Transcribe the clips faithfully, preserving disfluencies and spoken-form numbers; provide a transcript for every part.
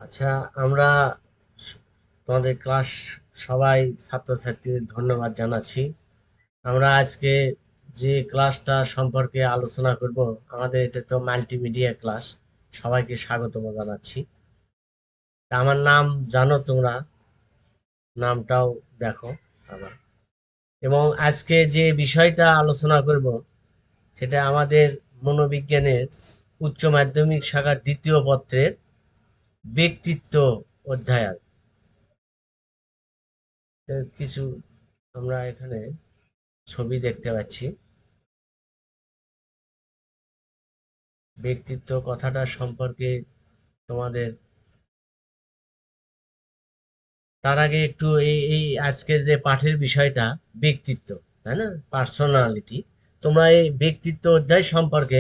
আচ্ছা, আমরা স- তোমাদের ক্লাস সবাই ছাত্রছাত্রীদের ধন্যবাদ জানাচ্ছি। আমরা আজকে যে ক্লাসটা সম্পর্কে আলোচনা করব, আমাদের এটা তো মাল্টিমিডিয়া ক্লাস। সবাইকে স্বাগতম জানাচ্ছি। তা আমার নাম জানো তোমরা, নামটাও দেখো আবার। এবং আজকে যে বিষয়টা আলোচনা করব সেটা আমাদের মনোবিজ্ঞানের উচ্চ মাধ্যমিক শাখার দ্বিতীয় পত্রের ব্যক্তিত্ব অধ্যায়। এর কিছু আমরা এখানে ছবি দেখতে পাচ্ছি। ব্যক্তিত্ব কথাটা সম্পর্কে তোমাদের তার আগে একটু এই এই আজকের যে পাঠের বিষয়টা ব্যক্তিত্ব, তাই না, পার্সোনালিটি। তোমরা এই ব্যক্তিত্ব অধ্যায় সম্পর্কে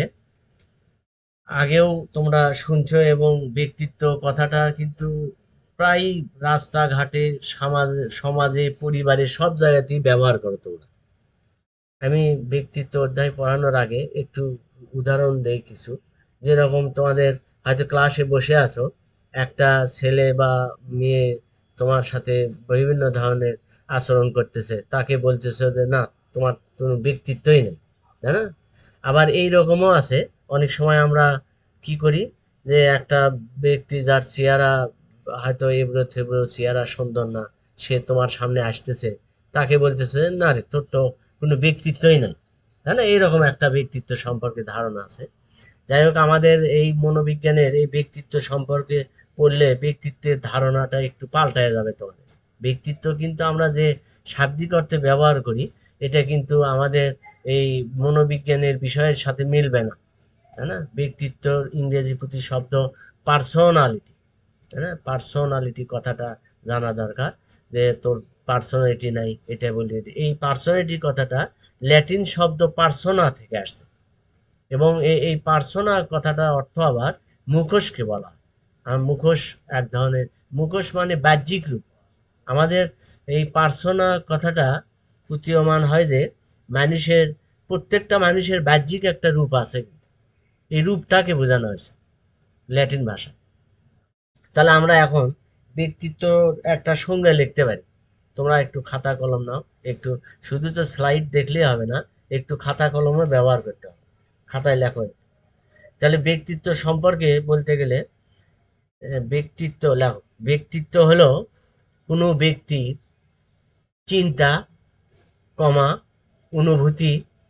আগেও তোমরা শুনছো, এবং ব্যক্তিত্ব কথাটা কিন্তু প্রায় রাস্তাঘাটে, সমাজ সমাজে, পরিবারে সব জায়গাতেই ব্যবহার করো তোমরা। আমি ব্যক্তিত্ব অধ্যায় পড়ানোর আগে একটু উদাহরণ দেই কিছু। যেরকম তোমাদের হয়তো ক্লাসে বসে আছো, একটা ছেলে বা মেয়ে তোমার সাথে বিভিন্ন ধরনের আচরণ করতেছে, তাকে বলতেছে যে না, তোমার কোনো ব্যক্তিত্বই নেই, তাই না? আবার এই রকমও আছে, অনেক সময় আমরা কি করি, যে একটা ব্যক্তি যার চেহারা হয়তো এবড়ো থেবড়ো, চেহারা সুন্দর না, সে তোমার সামনে আসতেছে, তাকে বলতেছে না রে, তোর তো কোনো ব্যক্তিত্বই নাই, তাই না? এইরকম একটা ব্যক্তিত্ব সম্পর্কে ধারণা আছে। যাই হোক, আমাদের এই মনোবিজ্ঞানের এই ব্যক্তিত্ব সম্পর্কে পড়লে ব্যক্তিত্বের ধারণাটা একটু পাল্টায় যাবে তোমাদের। ব্যক্তিত্ব কিন্তু আমরা যে শাব্দিক অর্থে ব্যবহার করি, এটা কিন্তু আমাদের এই মনোবিজ্ঞানের বিষয়ের সাথে মিলবে না, তাই না? ব্যক্তিত্বর ইংরেজি প্রতি শব্দ পার্সোনালিটি, তাই না? পার্সোনালিটি কথাটা জানা দরকার, যে তোর পার্সোনালিটি নাই, এটা বলি। এই পার্সোনালিটি কথাটা ল্যাটিন শব্দ পার্সোনা থেকে আসছে, এবং এই এই পার্সোনা কথাটার অর্থ আবার মুখোশকে বলা হয়। আর মুখোশ এক ধরনের, মুখোশ মানে বাহ্যিক রূপ। আমাদের এই পার্সোনা কথাটা প্রতীয়মান হয় যে মানুষের, প্রত্যেকটা মানুষের বাহ্যিক একটা রূপ আছে, এই রূপটাকে বোঝানো হয়েছে ল্যাটিন ভাষায়। তাহলে আমরা এখন ব্যক্তিত্ব একটা সংজ্ঞা লিখতে পারি। তোমরা একটু খাতা কলম নাও, একটু, শুধু তো স্লাইড দেখলেই হবে না, একটু খাতা কলমও ব্যবহার করতে হবে, খাতায় লেখো। তাহলে ব্যক্তিত্ব সম্পর্কে বলতে গেলে, আহ, ব্যক্তিত্ব লেখো। ব্যক্তিত্ব হলো কোনো ব্যক্তির চিন্তা, কমা, অনুভূতি,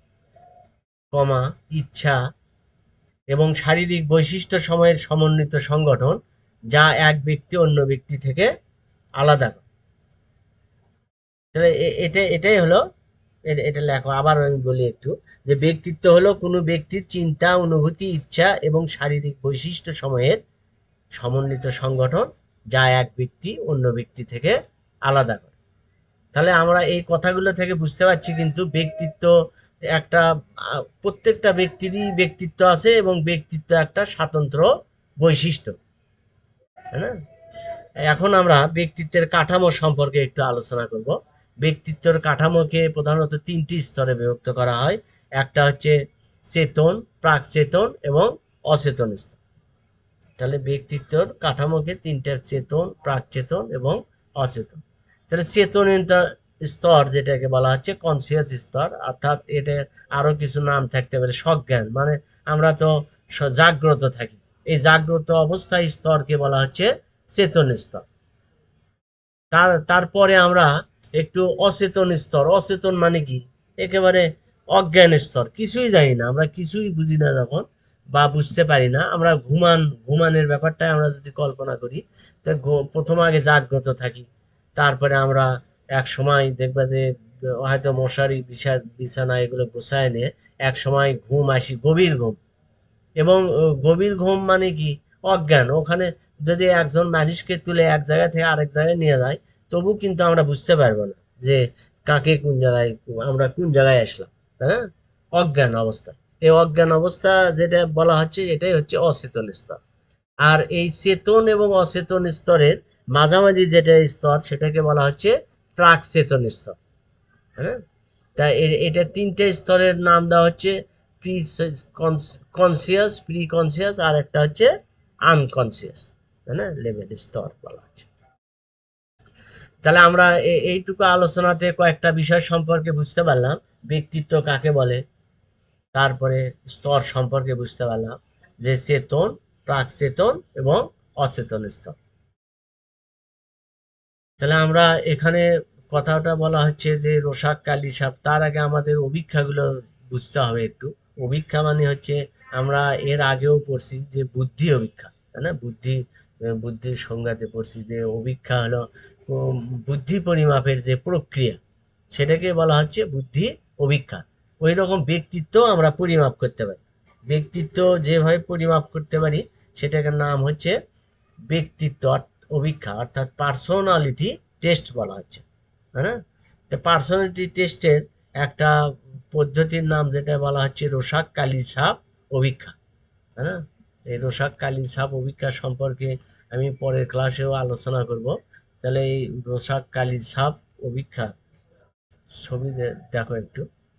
কমা, ইচ্ছা এবং শারীরিক বৈশিষ্ট্য সময়ের সমন্বিত সংগঠন, যা এক ব্যক্তি অন্য ব্যক্তি থেকে আলাদা করে। তাহলে এ- এটা এটাই হলো, এ- এটা লেখো। আবার আমি বলি একটু, যে ব্যক্তিত্ব হলো কোনো ব্যক্তির চিন্তা, অনুভূতি, ইচ্ছা এবং শারীরিক বৈশিষ্ট্য সময়ের সমন্বিত সংগঠন, যা এক ব্যক্তি অন্য ব্যক্তি থেকে আলাদা করে। তাহলে আমরা এই কথাগুলো থেকে বুঝতে পারছি কিন্তু ব্যক্তিত্ব একটা, আহ, প্রত্যেকটা ব্যক্তিরই ব্যক্তিত্ব আছে, এবং ব্যক্তিত্ব একটা স্বাতন্ত্র বৈশিষ্ট্য, তাই না? এখন আমরা ব্যক্তিত্বের কাঠামো সম্পর্কে একটু আলোচনা করব। ব্যক্তিত্বের কাঠামোকে প্রধানত তিনটি স্তরে বিভক্ত করা হয়। একটা হচ্ছে চেতন, প্রাক চেতন এবং অচেতন স্তর। তাহলে ব্যক্তিত্বর কাঠামোকে তিনটা: চেতন, প্রাক চেতন এবং অচেতন। তাহলে চেতন স্তর যেটাকে বলা হচ্ছে কনসিয়াস স্তর, অর্থাৎ এটা আরো কিছু নাম থাকতে পারে, সজ্ঞান, মানে আমরা তো স- জাগ্রত থাকি, এই জাগ্রত অবস্থা স্তরকে বলা হচ্ছে চেতন স্তর। তার তারপরে আমরা একটু অচেতন স্তর। অচেতন মানে কি? একেবারে অজ্ঞান স্তর, কিছুই জানি না আমরা, কিছুই বুঝি না যখন, বা বুঝতে পারি না আমরা, ঘুমান, ঘুমানের ব্যাপারটা আমরা যদি কল্পনা করি, তো ঘু- প্রথম আগে জাগ্রত থাকি, তারপরে আমরা এক সময় দেখবা যে হয়তো মশারি, বিছানা বিছানা এগুলো গোছায় নিয়ে এক সময় ঘুম আসি, গভীর ঘুম। এবং আহ, গভীর ঘুম মানে কি? অজ্ঞান। ওখানে যদি একজন মানুষকে তুলে এক জায়গা থেকে আরেক জায়গায় নিয়ে যায়, তবু কিন্তু আমরা বুঝতে পারবো না যে কাকে কোন জায়গায়, আমরা কোন জায়গায় আসলাম, তাই না? অজ্ঞান অবস্থা। এই অজ্ঞান অবস্থা যেটা বলা হচ্ছে, এটাই হচ্ছে অচেতন স্তর। আর এই চেতন এবং অচেতন স্তরের মাঝামাঝি যেটা স্তর, সেটাকে বলা হচ্ছে প্রাক চেতন স্তর, হ্যাঁ। তা এ- এটা তিনটে স্তরের নাম দেওয়া হচ্ছে: প্রি কনসিয়াস, প্রি কনসিয়াস, আর একটা হচ্ছে আনকনসিয়াস। তাই না, লেভেল স্তর বলা হচ্ছে। তাহলে আমরা এইটুকু আলোচনাতে কয়েকটা বিষয় সম্পর্কে বুঝতে পারলাম, ব্যক্তিত্ব কাকে বলে, তারপরে স্তর সম্পর্কে বুঝতে পারলাম, যে চেতন, প্রাক চেতন এবং অচেতন স্তর। তাহলে আমরা এখানে কথাটা বলা হচ্ছে যে রোশাক কালী সাপ, তার আগে আমাদের অভিক্ষাগুলো বুঝতে হবে একটু। অভিক্ষা মানে হচ্ছে, আমরা এর আগেও পড়ছি যে বুদ্ধি অভিক্ষা, তাই না, বুদ্ধি বুদ্ধির সংজ্ঞাতে পড়ছি যে অভিক্ষা হলো উম, বুদ্ধি পরিমাপের যে প্রক্রিয়া, সেটাকে বলা হচ্ছে বুদ্ধি অভিক্ষা। ওই রকম ব্যক্তিত্ব আমরা পরিমাপ করতে পারি, ব্যক্তিত্ব যেভাবে পরিমাপ করতে পারি সেটাকে নাম হচ্ছে ব্যক্তিত্ব অভিক্ষা, অর্থাৎ পার্সোনালিটি টেস্ট বলা হচ্ছে, তাই না। তো পার্সোনালিটি টেস্টের একটা পদ্ধতির নাম যেটা বলা হচ্ছে রোশাক কালী ছাপ অভিক্ষা, তাই না। এই রোশাক কালী ছাপ অভিক্ষা সম্পর্কে আমি পরের ক্লাসেও আলোচনা করব। তাহলে এই রোশাক কালী ছাপ অভিক্ষা ছবি দেখো একটু।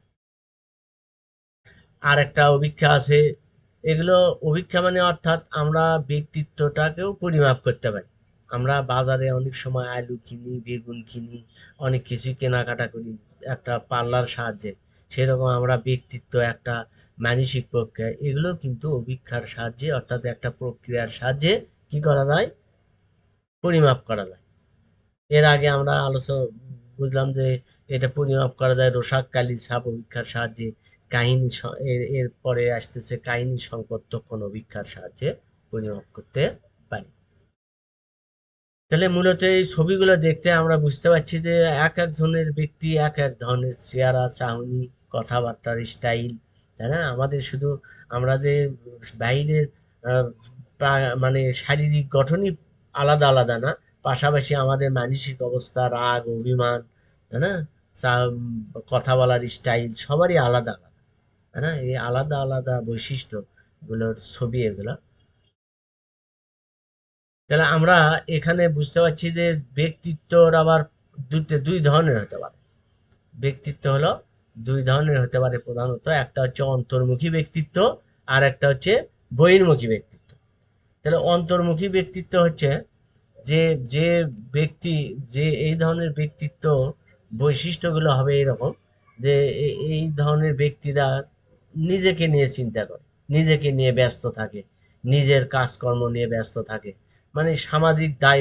আর একটা অভিক্ষা আছে, এগুলো অভিক্ষা মানে অর্থাৎ আমরা ব্যক্তিত্বটাকেও পরিমাপ করতে পারি। আমরা বাজারে অনেক সময় আলু কিনি, বেগুন কিনি, অনেক কিছু কেনাকাটা করি একটা পাল্লার সাহায্যে। সেরকম আমরা ব্যক্তিত্ব, একটা মানসিক প্রক্রিয়া, এগুলো কিন্তু অভিক্ষার সাহায্যে অর্থাৎ একটা প্রক্রিয়ার সাহায্যে কি করা যায়, পরিমাপ করা যায়। এর আগে আমরা আলোচনা বুঝলাম যে এটা পরিমাপ করা যায় রোশাক কালী ছাপ অভিক্ষার সাহায্যে, কাহিনী স- এর এর পরে আসতেছে কাহিনী সংকট তখন অভিক্ষার সাহায্যে পরিমাপ করতে পারি। তাহলে মূলত এই ছবিগুলো দেখতে আমরা বুঝতে পারছি যে এক একজনের ব্যক্তি এক এক ধরনের চেহারা, চাহনি, কথাবার্তার স্টাইল, তাই না। আমাদের শুধু আমরা যে বাইরের আহ, প্রা- মানে শারীরিক গঠনই আলাদা আলাদা না, পাশাপাশি আমাদের মানসিক অবস্থা, রাগ, অভিমান, তাই না, চা- কথা বলার স্টাইল সবারই আলাদা আলাদা, তাই না। এই আলাদা আলাদা বৈশিষ্ট্য গুলোর ছবি এগুলা। তাহলে আমরা এখানে বুঝতে পারছি যে ব্যক্তিত্বর আবার দুটো দুই ধরনের হতে পারে। ব্যক্তিত্ব হলো দুই ধরনের হতে পারে প্রধানত, একটা হচ্ছে অন্তর্মুখী ব্যক্তিত্ব, আর একটা হচ্ছে বহির্মুখী ব্যক্তিত্ব। তাহলে অন্তর্মুখী ব্যক্তিত্ব হচ্ছে যে যে ব্যক্তি, যে এই ধরনের ব্যক্তিত্ব বৈশিষ্ট্যগুলো হবে এরকম, যে এ- এই ধরনের ব্যক্তিরা নিজেকে নিয়ে চিন্তা করে, নিজেকে নিয়ে ব্যস্ত থাকে, নিজের কাজকর্ম নিয়ে ব্যস্ত থাকে, মানে সামাজিক দায়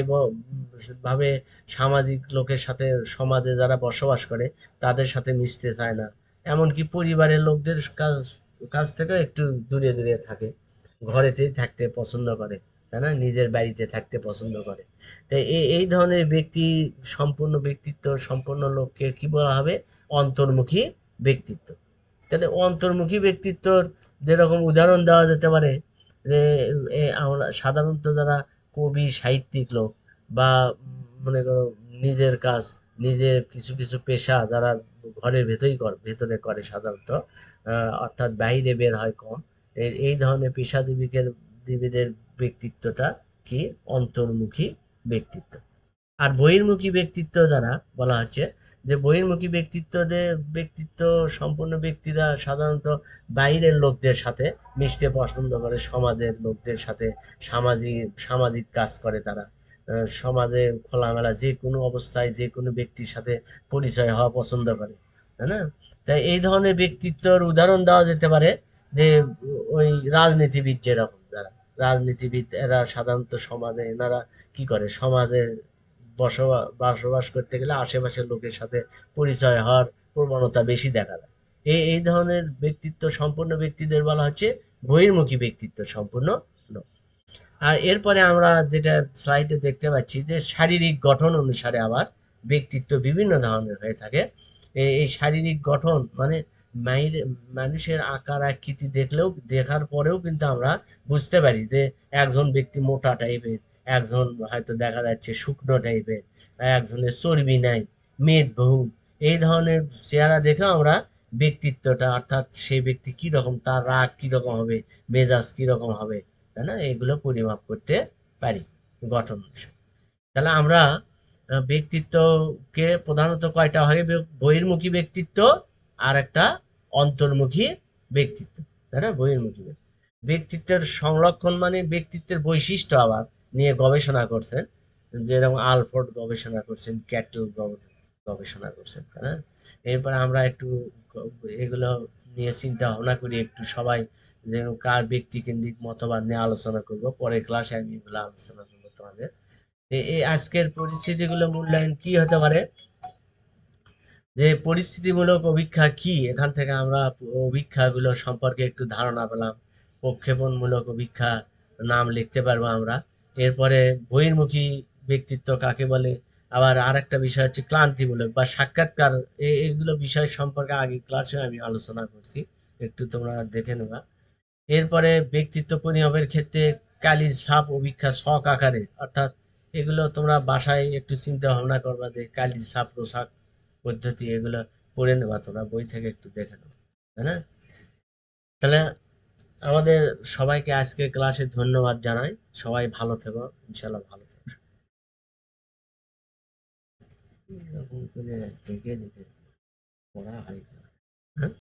ভাবে সামাজিক লোকের সাথে, সমাজে যারা বসবাস করে তাদের সাথে মিশতে চায় না, এমনকি পরিবারের লোকদের কাছ কাছ থেকে একটু দূরে দূরে থাকে, ঘরেতেই থাকতে পছন্দ করে, তাই না, নিজের বাড়িতে থাকতে পছন্দ করে। তাই এই এই ধরনের ব্যক্তি, সম্পূর্ণ ব্যক্তিত্ব সম্পন্ন লোককে কি বলা হবে, অন্তর্মুখী ব্যক্তিত্ব। তাহলে অন্তর্মুখী ব্যক্তিত্বর যেরকম উদাহরণ দেওয়া যেতে পারে, যে এ আমরা সাধারণত যারা কবি সাহিত্যিক লোক, বা উম, মনে করো নিজের কাজ, নিজের কিছু কিছু পেশা যারা ঘরের ভেতরেই করে, ভেতরে করে সাধারণত, আহ, অর্থাৎ বাইরে বের হয় কম, এই এই ধরনের পেশাজীবীদের জীবীদের ব্যক্তিত্বটা কি, অন্তর্মুখী ব্যক্তিত্ব। আর বহির্মুখী ব্যক্তিত্ব যারা বলা হচ্ছে, যে বহির্মুখী ব্যক্তিত্বদের ব্যক্তিত্ব সম্পন্ন ব্যক্তিরা সাধারণত বাইরের লোকদের সাথে মিশতে পছন্দ করে, সমাজের লোকদের সাথে সামাজিক সামাজিক কাজ করে তারা, আহ, সমাজে খোলামেলা যে কোনো অবস্থায় যে কোনো ব্যক্তির সাথে পরিচয় হওয়া পছন্দ করে, তাই না। তাই এই ধরনের ব্যক্তিত্বর উদাহরণ দেওয়া যেতে পারে যে ওই রাজনীতিবিদ, যেরকম যারা রাজনীতিবিদ, এরা সাধারণত সমাজে এনারা কি করে, সমাজে বসবাস বসবাস করতে গেলে আশেপাশের লোকের সাথে পরিচয় হওয়ার প্রবণতা বেশি দেখা যায়। এই এই ধরনের ব্যক্তিত্ব সম্পন্ন ব্যক্তিদের বলা হচ্ছে বহির্মুখী ব্যক্তিত্ব সম্পন্ন লোক। আর এরপরে আমরা যেটা স্লাইডে দেখতে পাচ্ছি যে শারীরিক গঠন অনুসারে আবার ব্যক্তিত্ব বিভিন্ন ধরনের হয়ে থাকে। এই এই শারীরিক গঠন মানে মাইর- মানুষের আকার আকৃতি দেখলেও, দেখার পরেও কিন্তু আমরা বুঝতে পারি যে একজন ব্যক্তি মোটা টাইপের, একজন হয়তো দেখা যাচ্ছে শুকনো টাইপের, একজনের চর্বি নাই, মেদবহুল, এই ধরনের চেহারা দেখেও আমরা ব্যক্তিত্বটা, অর্থাৎ সেই ব্যক্তি কি রকম, তার রাগ কি রকম হবে, মেজাজ কি রকম হবে, তাই না, এগুলো পরিমাপ করতে পারি গঠন অনুসারে। তাহলে আমরা আহ, ব্যক্তিত্বকে প্রধানত কয়টা ভাগে বিভ- বহির্মুখী ব্যক্তিত্ব, আর একটা অন্তর্মুখী ব্যক্তিত্ব, তাই না, বহির্মুখী ব্যক্তিত্ব। ব্যক্তিত্বের সংরক্ষণ মানে ব্যক্তিত্বের বৈশিষ্ট্য আবার নিয়ে গবেষণা করছেন, যেরকম আলফোর্ড গবেষণা করছেন, ক্যাটল গবেষণা করছেন, হ্যাঁ। এরপরে আমরা একটু এগুলো নিয়ে চিন্তা ভাবনা করি একটু সবাই, যে কার ব্যক্তি কেন্দ্রিক মতবাদ নিয়ে আলোচনা করব, পরের ক্লাসে আমি এগুলো আলোচনা করবো তোমাদের। এ- এই আজকের পরিস্থিতিগুলো মূল্যায়ন কি হতে পারে, যে পরিস্থিতিমূলক অভিক্ষা কি, এখান থেকে আমরা অভিক্ষাগুলো সম্পর্কে একটু ধারণা পেলাম। প্রক্ষেপণমূলক অভিক্ষা নাম লিখতে পারবো আমরা। এরপরে বহির্মুখী ব্যক্তিত্ব কাকে বলে, আবার আরেকটা বিষয় হচ্ছে ক্লান্তিমূলক বা সাক্ষাৎকার। এ- এগুলো বিষয় সম্পর্কে আগে ক্লাসে আমি আলোচনা করছি, একটু তোমরা দেখে নেবা। এরপরে ব্যক্তিত্ব পরিমাপের ক্ষেত্রে কালির ছাপ অভিক্ষা ছক আকারে, অর্থাৎ এগুলো তোমরা বাসায় একটু চিন্তা ভাবনা করবা, যে কালির ছাপ প্রসাক পদ্ধতি, এগুলো পড়ে নেবা, তোমরা বই থেকে একটু দেখে নেবা, তাই না? তাহলে আমাদের সবাইকে আজকে ক্লাসে ধন্যবাদ জানাই। সবাই ভালো থেকো, ইনশাল্লাহ ভালো থেকো। এরকম করে দেখে দেখে পড়া হয় না। হ্যাঁ।